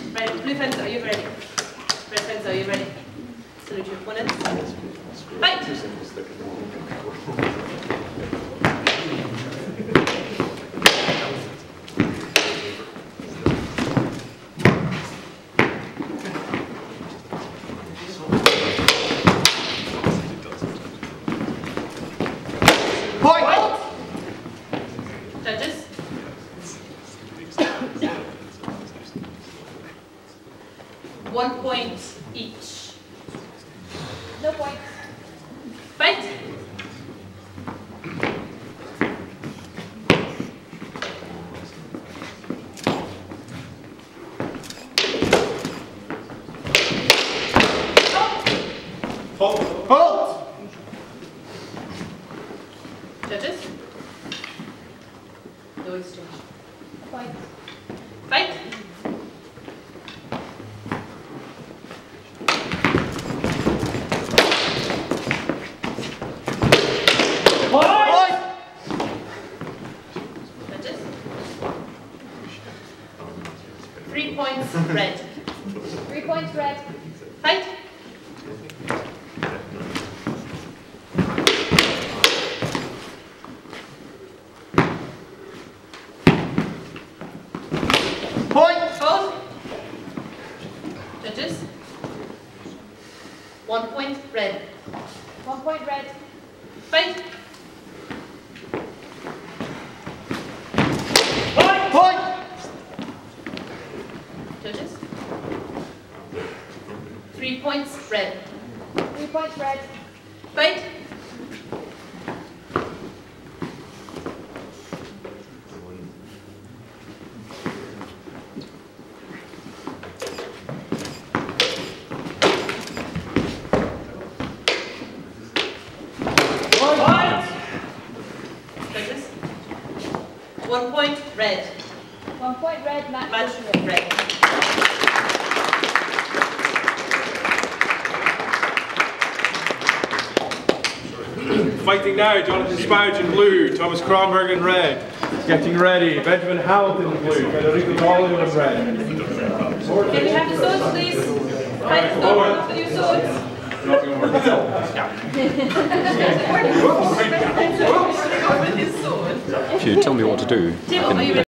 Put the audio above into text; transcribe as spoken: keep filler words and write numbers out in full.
Right, blue fence, are you ready? Red fence, are you ready? Salute your opponents. Fight! Point! Judges? One point each. No points. Fight! Halt! Halt! Judges? No exchange. Points. Fight! Point! Judges? Three points red. Three points red. Fight! Point! Hold. Judges? One point red. One point red. Fight! Point! Point! Judges? Three points red. Three points red. Fight! Point! Judges? One point red. One point red. Match. Match Motion red. red. Fighting now, Jonathan Spouge in blue, Thomas Kronberg in red. Getting ready, Benjamin Hamilton in blue, Federico Dollio in red. Can we have the swords, please? Fight the sword with your swords. If you tell me what to do, Tim, are you ready?